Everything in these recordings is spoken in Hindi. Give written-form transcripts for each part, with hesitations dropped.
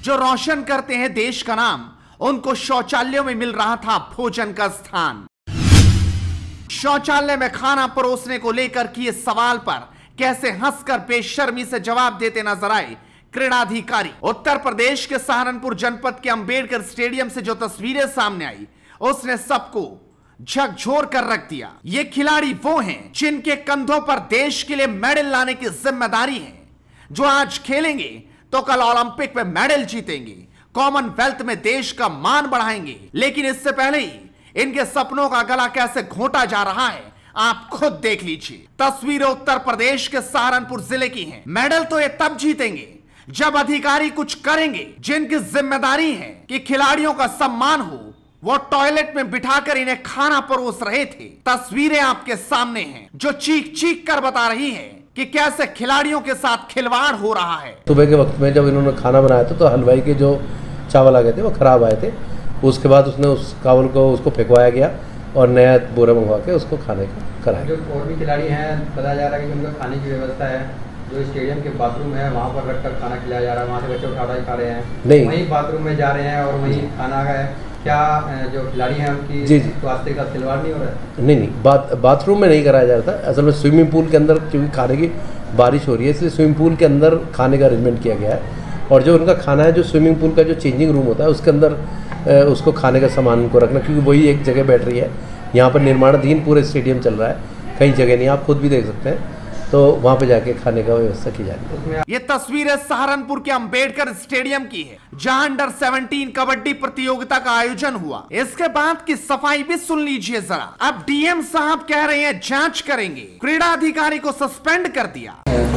जो रोशन करते हैं देश का नाम, उनको शौचालयों में मिल रहा था भोजन का स्थान। शौचालय में खाना परोसने को लेकर किए सवाल पर कैसे हंसकर बेशर्मी से जवाब देते नजर आए क्रीड़ाधिकारी। उत्तर प्रदेश के सहारनपुर जनपद के अंबेडकर स्टेडियम से जो तस्वीरें सामने आई, उसने सबको झकझोर कर रख दिया। ये खिलाड़ी वो हैं जिनके कंधों पर देश के लिए मेडल लाने की जिम्मेदारी है, जो आज खेलेंगे तो कल ओलंपिक में मेडल जीतेंगे, कॉमनवेल्थ में देश का मान बढ़ाएंगे। लेकिन इससे पहले ही इनके सपनों का गला कैसे घोंटा जा रहा है, आप खुद देख लीजिए। तस्वीरें उत्तर प्रदेश के सहारनपुर जिले की हैं। मेडल तो ये तब जीतेंगे जब अधिकारी कुछ करेंगे जिनकी जिम्मेदारी है कि खिलाड़ियों का सम्मान हो। वो टॉयलेट में बिठाकर इन्हें खाना परोस रहे थे। तस्वीरें आपके सामने हैं जो चीख चीख कर बता रही है कि कैसे खिलाड़ियों के साथ खिलवाड़ हो रहा है। सुबह के वक्त में जब इन्होंने खाना बनाया था तो हलवाई के जो चावल आ गए थे वो खराब आए थे। उसके बाद उसने उस चावल को उसको फेंकवाया गया और नया बोरा मंगवा के उसको खाने का कराया। जो और भी खिलाड़ी हैं, बताया जा रहा है कि उनका खाने की व्यवस्था है, जो स्टेडियम के बाथरूम है वहाँ पर रखकर खाना खिलाया जा रहा है, वहाँ से बच्चे उठा खा रहे हैं, नहीं वहीं बाथरूम में जा रहे हैं और वहीं खाना है। क्या जो खिलाड़ी हैं उनकी स्वास्थ्य का खिलवाड़ नहीं हो रहा है? नहीं, बाथरूम में नहीं कराया जा रहा था। असल में स्विमिंग पूल के अंदर, क्योंकि खाने की बारिश हो रही है इसलिए स्विमिंग पूल के अंदर खाने का अरेंजमेंट किया गया है। और जो उनका खाना है, जो स्विमिंग पूल का जो चेंजिंग रूम होता है उसके अंदर उसको खाने का सामान उनको रखना, क्योंकि वही एक जगह बैठ रही है। यहाँ पर निर्माणाधीन पूरे स्टेडियम चल रहा है, कई जगह नहीं, आप खुद भी देख सकते हैं, तो वहां पे जाके खाने का व्यवस्था की जाती है। ये तस्वीरें सहारनपुर के अंबेडकर स्टेडियम की है, जहां अंडर 17 कबड्डी प्रतियोगिता का आयोजन हुआ। इसके बाद की सफाई भी सुन लीजिए जरा। अब डीएम साहब कह रहे हैं जांच करेंगे, क्रीड़ा अधिकारी को सस्पेंड कर दिया।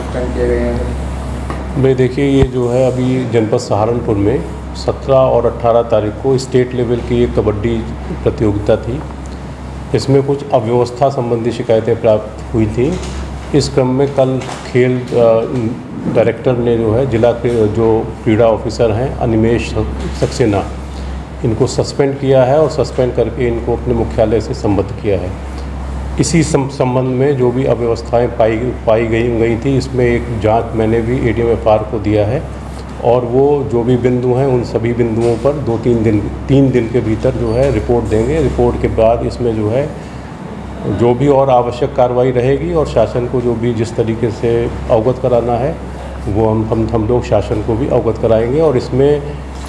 भाई देखिए, ये जो है अभी जनपद सहारनपुर में 17 और 18 तारीख को स्टेट लेवल की एक कबड्डी प्रतियोगिता थी। इसमें कुछ अव्यवस्था संबंधी शिकायतें प्राप्त हुई थी। इस क्रम में कल खेल डायरेक्टर ने जो है जिला के जो क्रीड़ा ऑफिसर हैं अनिमेश सक्सेना, इनको सस्पेंड किया है और सस्पेंड करके इनको अपने मुख्यालय से संबद्ध किया है। इसी संबंध में जो भी अव्यवस्थाएं पाई गई थी, इसमें एक जांच मैंने भी ADM-FR को दिया है और वो जो भी बिंदु हैं उन सभी बिंदुओं पर 3 दिन के भीतर जो है रिपोर्ट देंगे। रिपोर्ट के बाद इसमें जो है जो भी और आवश्यक कार्रवाई रहेगी और शासन को जो भी जिस तरीके से अवगत कराना है वो हम लोग शासन को भी अवगत कराएंगे। और इसमें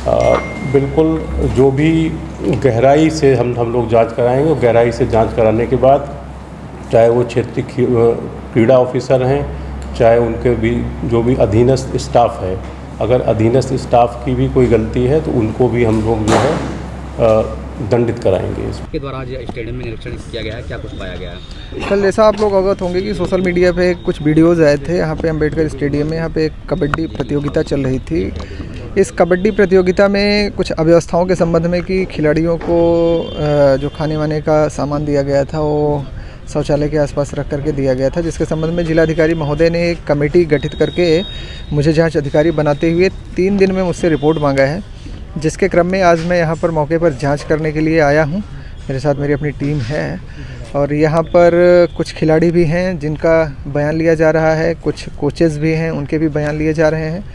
बिल्कुल जो भी गहराई से हम लोग जांच कराएंगे और गहराई से जांच कराने के बाद चाहे वो क्षेत्रीय क्रीड़ा ऑफिसर हैं, चाहे उनके भी जो भी अधीनस्थ स्टाफ है, अगर अधीनस्थ स्टाफ की भी कोई गलती है तो उनको भी हम लोग जो है दंडित कराएंगे। इसके द्वारा आज स्टेडियम में निरीक्षण किया गया है, क्या कुछ पाया गया है? कल जैसा आप लोग अवगत होंगे कि सोशल मीडिया पे कुछ वीडियोज़ आए थे। यहाँ पे अंबेडकर स्टेडियम में यहाँ पे एक कबड्डी प्रतियोगिता चल रही थी। इस कबड्डी प्रतियोगिता में कुछ अव्यवस्थाओं के संबंध में कि खिलाड़ियों को जो खाने वाने का सामान दिया गया था वो शौचालय के आसपास रख करके दिया गया था, जिसके संबंध में जिलाधिकारी महोदय ने एक कमेटी गठित करके मुझे जाँच अधिकारी बनाते हुए 3 दिन में मुझसे रिपोर्ट मांगा है, जिसके क्रम में आज मैं यहाँ पर मौके पर जांच करने के लिए आया हूँ। मेरे साथ मेरी अपनी टीम है और यहाँ पर कुछ खिलाड़ी भी हैं जिनका बयान लिया जा रहा है, कुछ कोचेज़ भी हैं उनके भी बयान लिए जा रहे हैं,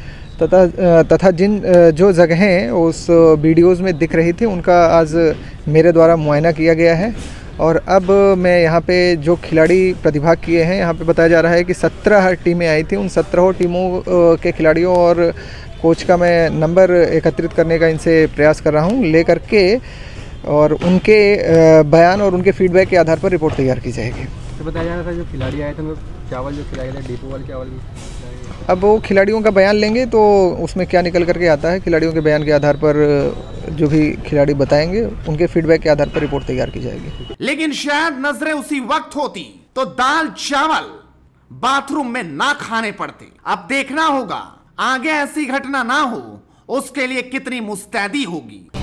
तथा जिन जो जगहें उस वीडियोज़ में दिख रही थी उनका आज मेरे द्वारा मुआयना किया गया है। और अब मैं यहाँ पे जो खिलाड़ी प्रतिभाग किए हैं, यहाँ पे बताया जा रहा है कि 17 टीमें आई थी। उन 17 टीमों के खिलाड़ियों और कोच का मैं नंबर एकत्रित करने का इनसे प्रयास कर रहा हूँ, लेकर के और उनके बयान और उनके फीडबैक के आधार पर रिपोर्ट तैयार की जाएगी। तो बताया जा रहा था जो खिलाड़ी आए थे उनको चावल जो खिलाए थे डिपो वाले चावल, अब वो खिलाड़ियों का बयान लेंगे तो उसमें क्या निकल करके आता है, खिलाड़ियों के बयान के आधार पर जो भी खिलाड़ी बताएंगे उनके फीडबैक के आधार पर रिपोर्ट तैयार की जाएगी। लेकिन शायद नजरें उसी वक्त होती तो दाल चावल बाथरूम में ना खाने पड़ते। अब देखना होगा आगे ऐसी घटना ना हो, उसके लिए कितनी मुस्तैदी होगी।